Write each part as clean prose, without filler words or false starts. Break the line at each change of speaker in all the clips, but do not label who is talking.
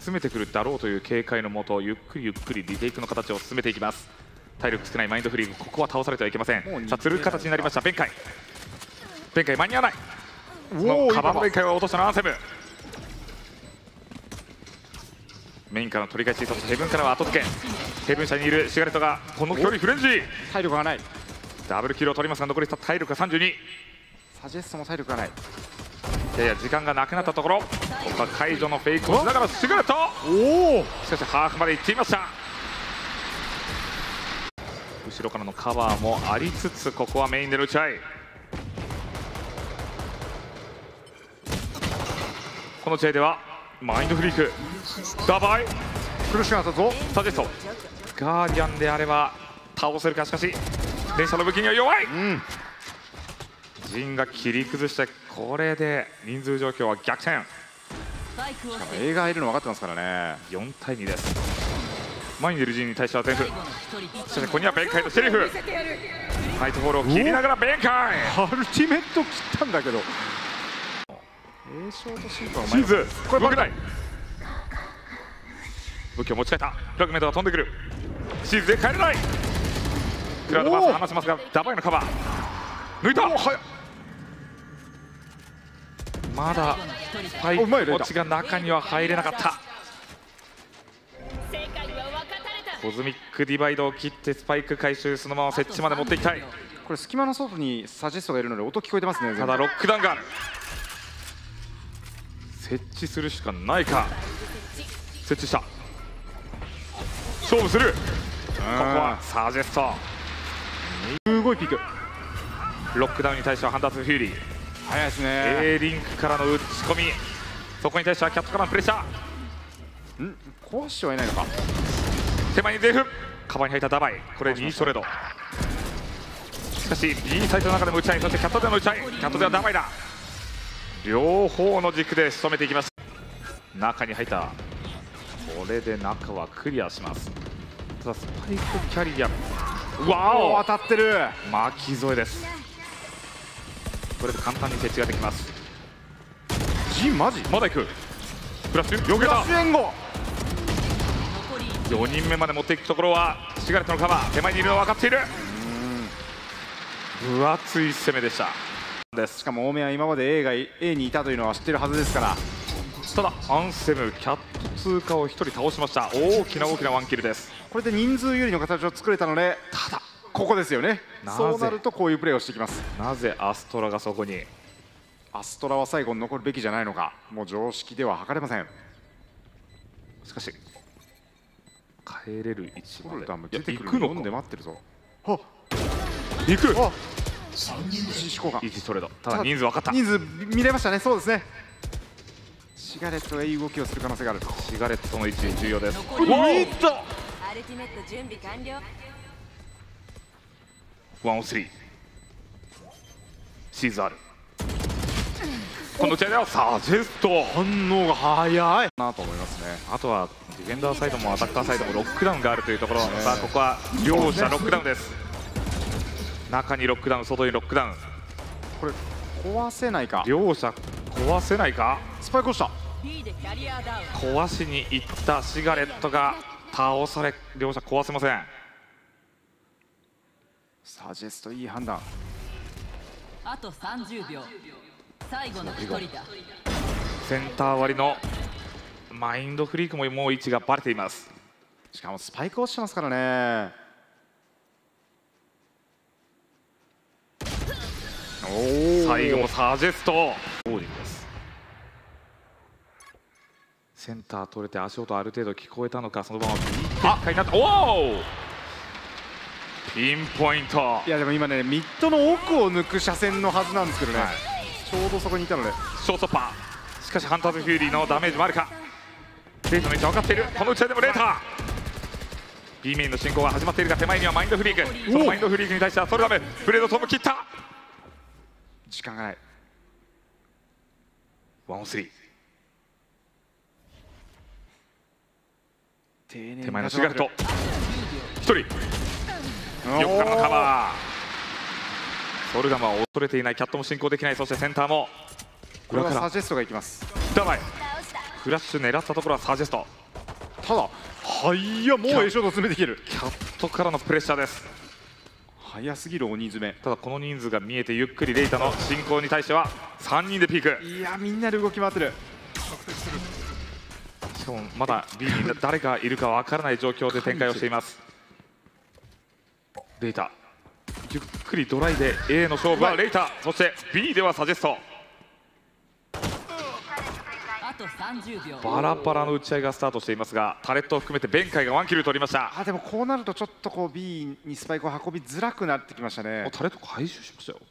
詰めてくるだろうという警戒のもと、ゆっくりゆっくりリテイクの形を進めていきます。体力少ないマインドフリーク、ここは倒されてはいけません。さあ釣る形になりました。弁解間に合わない。そのカバーの弁解を落としたのはアンセム。メインからの取り返し、そしてヘブンからは後付け。ヘブン下にいるシガレットがこの距離フレンジー、
体力がない。
ダブルキルを取りますが残り体力が32。
サジェストも体力がない。
やや時間がなくなったところ、ここは解除のフェイクをしながらシガレット。しかしハーフまで行っていました。後ろからのカバーもありつつ、ここはメインでの打ち合い。この試合ではマインドフリークダバイ
苦しくなったぞ。
サジェストガーディアンであれば倒せるか。しかし電車の武器には弱い。ジンが切り崩して、これで人数状況は逆転。
映画入るの分かってますからね。
4対2です。前に出るジンに対しては全部、そしてここには弁解とセリフ。ナイトホールを切りながら弁解。
アルティメット切ったんだけど、栄翔と審判は
シーズこれバレない。武器を持ち替えた。フラグメントが飛んでくる。シーズで帰れない。クラウドバース離しますがダバイのカバー抜いた。まだスパイク落ちが中には入れなかった。コズミックディバイドを切ってスパイク回収、そのまま設置まで持っていきたい。
これ隙間の外にサジェストがいるので音聞こえてますね。
ただロックダウンがある。設置するしかないか。設置した。勝負する。ここはサジェスト。
すごいピック。
ロックダウンに対してはハンターズフューリー
早いですね。
A リンクからの打ち込み、そこに対してはキャットからのプレッシャー。
壊してはいないのか。
手前にゼフカバーに入ったダバイ、これ2ストレート。しかし B サイトの中でも打ち合い、そしてキャットでの打ち合い。キャットではダバイだ。両方の軸で仕留めていきます。中に入った。これで中はクリアします。ただスパイクキャリア、わお
当たってる。
巻き添えです。これで簡単に設置ができます。
マジ
まだ行く。プラスよけた。4人目まで持っていくところはシガレットのカバー。手前にいるのは分かっている。分厚い攻めでした。
しかも大目は今まで A にいたというのは知ってるはずですから。
ただアンセムキャット通過を1人倒しました。大きなワンキルです。
これで人数有利の形を作れたので、ただここですよね。そうなるとこういうプレーをしてきます。
なぜアストラがそこに。
アストラは最後に残るべきじゃないのか。もう常識では測れません。
しかし帰れる位置まで
出てくるの飲んで待ってるぞ。はっ
行く。
1ストレート。
ただ人数分かった。
人数見れましたね。そうですね。シガレットがいい動きをする可能性がある。
シガレットの位置重要です。
アルティメット
準備完了。
ワンオスリーシーズある。この打ち合いではサジェスト
反応が早いなと思いますね。
あとはディフェンダーサイドもアタッカーサイドもロックダウンがあるというところ。さあここは両者ロックダウンです。中にロックダウン、外にロックダウン。
これ壊せないか。
両者壊せないか。
スパイクをした。
壊しに行ったシガレットが倒され、両者壊せません。
サジェストいい判断。
あと30秒。最後の1人だ。
センター割りのマインドフリークももう位置がバレています。
しかもスパイク落ちてますからね。
最後もサジェストボーリングです。センター取れて足音ある程度聞こえたのか、そのまま展開になった。おおピンポイント。
いやでも今ねミッドの奥を抜く車線のはずなんですけどね、ちょうどそこにいたので
ショートパー。しかしハンターズフューリーのダメージもあるか。レートの位置分かっている。この打ち合いでもレーター B メインの進行が始まっているが、手前にはマインドフリーク。そのマインドフリークに対してはソルダムブレードトム切った。
時間がない。
ワンオスリー
手
前のシガレット1人横からのカバー。ソルダムは恐れていない。キャットも進行できない。そしてセンターも
これはサジェストがいきます。
ダバイフラッシュ狙ったところはサジェスト。
ただはいやもう A ショート詰めてきてる。
キャットからのプレッシャーです。
早すぎる鬼詰め。
ただこの人数が見えてゆっくりレイタの進行に対しては3人でピーク。
いやみんなで動き回ってる。
しかもまだ B に誰がいるかわからない状況で展開をしています。レイタゆっくりドライで A の勝負はレイタ、そして B ではサジェスト。
あと30秒。
バラバラの打ち合いがスタートしていますが、タレットを含めてベンカイが1キル取りました。
でもこうなるとちょっとこう B にスパイクを運びづらくなってきましたね。
タレット回収しましたよ。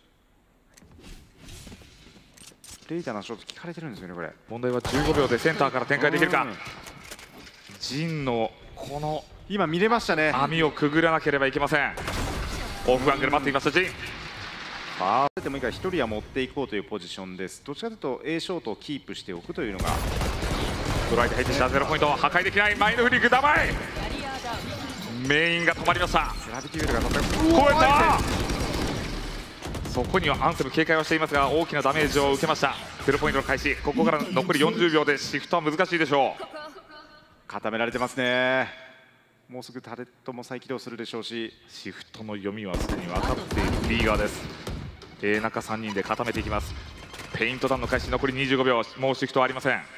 レイタのショット聞かれてるんですよねこれ。
問題は15秒でセンターから展開できるか。ジンのこの
今見れましたね。
網をくぐらなければいけません。オフアングル待っていましたジン。
でもいいから1人は持っていこうというポジションです。どちらかというと A ショートをキープしておくというのが。
ドライで入ってきた0ポイント破壊できないマインドフリークダマイ。メインが止まりました。
グラビティウェルが飛んで
超えた。そこにはアンセム警戒をしていますが大きなダメージを受けました。0ポイントの開始。ここから残り40秒でシフトは難しいでしょう。
固められてますね。もうすぐタレットも再起動するでしょうし、
シフトの読みはすでに分かっている B 側です。中3人で固めていきます。ペイントダウンの開始残り25秒。もうシフトはありません。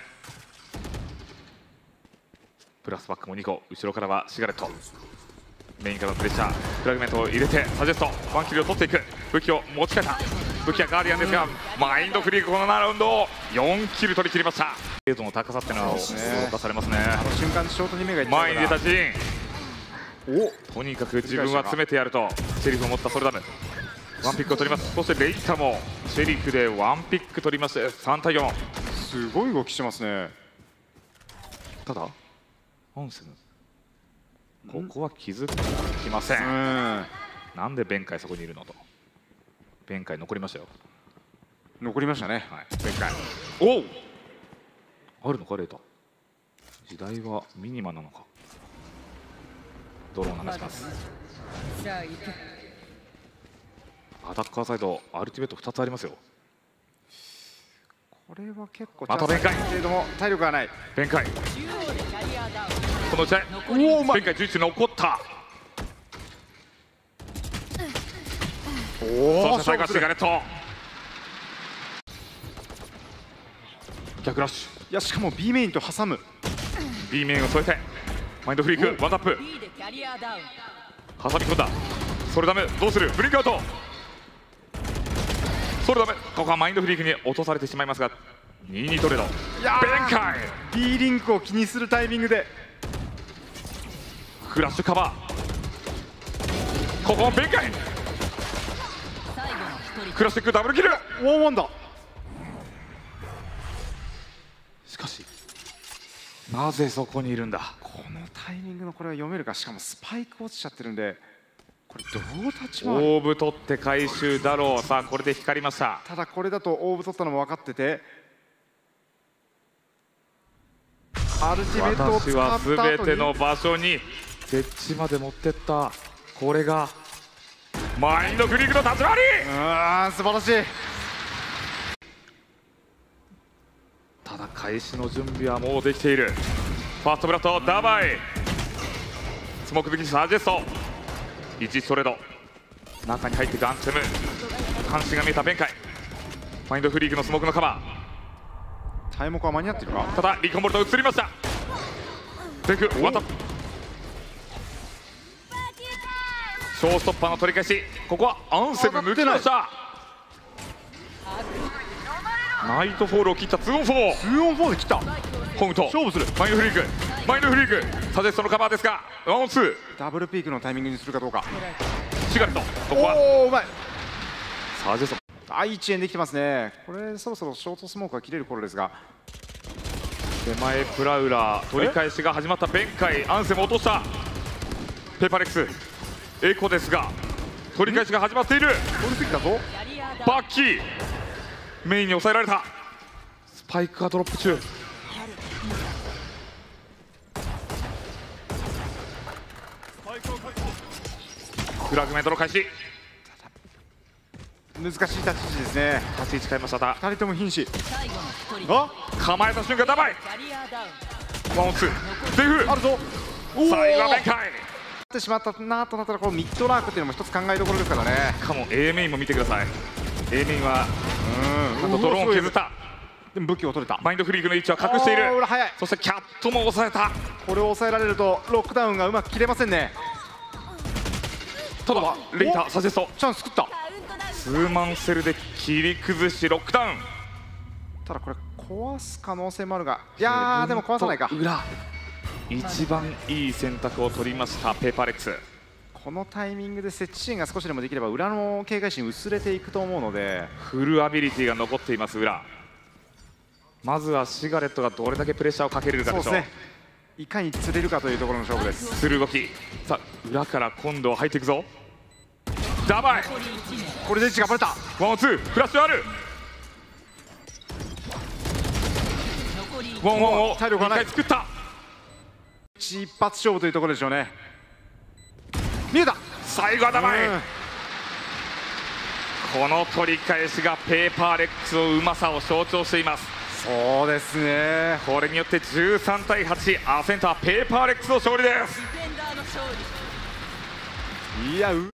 プラスバックも2個。後ろからはシガレット。メインからのプレッシャー。フラグメントを入れてサジェスト1キルを取っていく。武器を持ち替えた。武器はガーディアンですが、マインドフリークこのラウンドを4キル取り切りました。精度の高さっていうのは出されますね。
あの瞬間ショートに目がいっちゃう
前に出たジン。
お
とにかく自分は詰めてやるとシェリフを持ったソルダム。ワンピックを取ります。そしてレイタもシェリフでワンピック取りまして3対4。
すごい動きしてますね。
ただアンセムここは気づきません。なんでベンカイそこにいるのと。ベンカイ残りましたよ。
残りましたね。
はい、ベンカイおおあるのかレイタ。時代はミニマなのか。ドローン流します。アタッカーサイドアルティメット2つありますよ。
これは結構
またベンカイ
けれども体力がない。
ベンカイこの打ち合い。ベンカイ11残った。そして最後はシガレット逆ラッシュ。
いやしかも B メインと挟む。
B 面を添えてマインドフリークワンタップ挟み込んだ。それダメどうする。ブリンクアウト。それダメ。ここはマインドフリークに落とされてしまいますが22トレード。ベンカイ
B リンクを気にするタイミングで
フラッシュカバー。ここもベンカイクラシックダブルキル。
ワンだ。
しかしなぜそこにいるんだ。
このタイミングのこれは読めるか。しかもスパイク落ちちゃってるんでこれどう立ち回る。
オーブ取って回収だろう。さあこれで光りました。
ただこれだとオーブ取ったのも分かっててアルティメットを使
私は
った後に
全ての場所に設置まで持ってった。これがマインドフリークの立ち回り。
素晴らしい。
ただ開始の準備はもうできている。ファーストブラッドダーバイスモーク引きサジェスト1ストレート中に入っていくアンセム関心が見えたベンカイマインドフリークのスモークのカバ
ータイムコは間に合ってるか。
ただリコンボルト移りました。テイクワンタップショーストッパーの取り返し。ここはアンセム抜きました。ナイトフォールを切った 2on4。
2on4 で切った。
ホームと
勝負する。
マインドフリークマインドフリークサジェストのカバーですが 1on2
ダブルピークのタイミングにするかどうか。
シガレットここは
おおうまい。
サジェスト
1円できてますね。これそろそろショートスモークが切れる頃ですが
手前プラウラ取り返しが始まった。ベンカイアンセム落としたペーパーレックスエコですが取り返しが始まっている。
取りすぎたぞ。
バッキーメインに抑えられた。スパイクがドロップ中。フラグメントの開始。
難しい立ち位置ですね。
立ち位置変えました。た
2人とも瀕死。
最後の一人
あ
構えた瞬間ダバイ
キャリアダウン。
ワンオンツーセーフ。
あるぞ。おお
最後は弁解。
ってしまったなとなったらこのミッドラークっていうのも一つ考えどころですからね。
しかも A メインも見てください。 A メインはなんとドローンを削った。
でも武器を取れた。
マインドフリークの位置は隠している。
裏早い。
そしてキャットも抑えた。
これを抑えられるとロックダウンがうまく切れませんね。
ただレイターサジェスト
チャンス作った。
ツーマンセルで切り崩しロックダウン。
ただこれ壊す可能性もあるが、いやーでも壊さないか。
裏一番いい選択を取りましたペーパーレックス。
このタイミングで接地シーンが少しでもできれば裏の警戒心薄れていくと思うので、
フルアビリティが残っています裏。まずはシガレットがどれだけプレッシャーをかけれるかでしょう。
そうですね、いかに釣れるかというところの勝負です。
する動き。さあ裏から今度は入っていくぞ。ダバイ
これで位置がバレた。
ワンオンツーフラッシュある。ワンワンを
体力がない
2回作った。
一発勝負というところでしょうね。見えた。
最後はダバイ、この取り返しがペーパーレックスのうまさを象徴しています。
そうですね。
これによって13対8、アセンターペーパーレックスの勝利です。
ディフェンダーの勝利。
いや